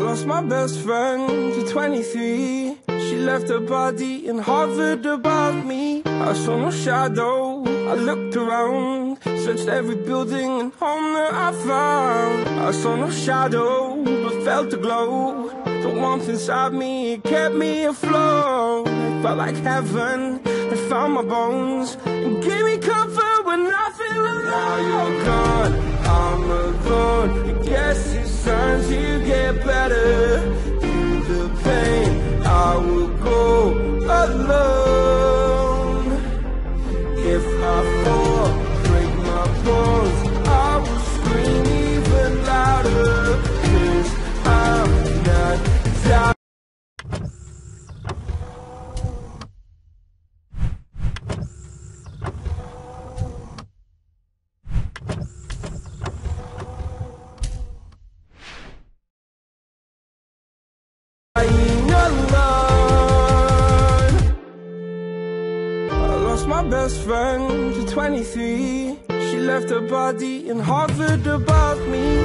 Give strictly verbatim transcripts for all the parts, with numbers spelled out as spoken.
lost my best friend to twenty-three. She left her body and hovered above me. I saw no shadow, I looked around, searched every building and home that I found. I saw no shadow, but felt the glow. The warmth inside me, it kept me afloat. It felt like heaven, it found my bones and gave me comfort when I feel alone. Now you're gone, I'm alone. I guess it's time to get better. Through the pain, I will go alone. If I fall, break my bones, I will scream even louder. 'Cause I'm not tired. My best friend to twenty-three. She left her body and hovered above me.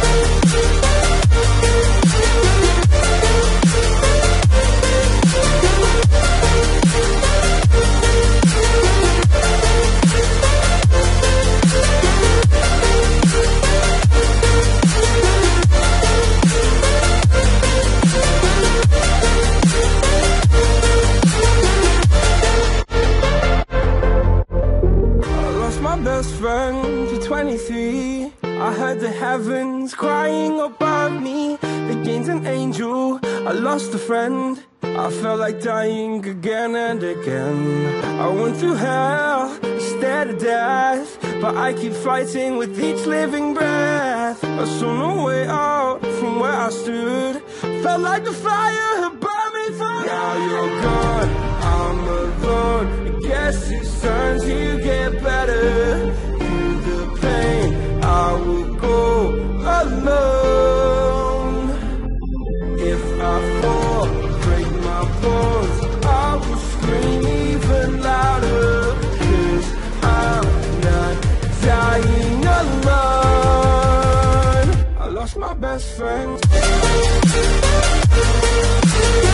Best friend to twenty-three. I heard the heavens crying above me. Against an angel, I lost a friend. I felt like dying again and again. I went through hell, stared at death, but I keep fighting with each living breath. I saw no way out from where I stood. Felt like the fire had burned me through. Now you're gone, I'm alone. I guess it's time to get better. Through the pain, I will go alone. If I fall, break my bones, I will scream even louder. 'Cause I'm not dying alone. I lost my best friend.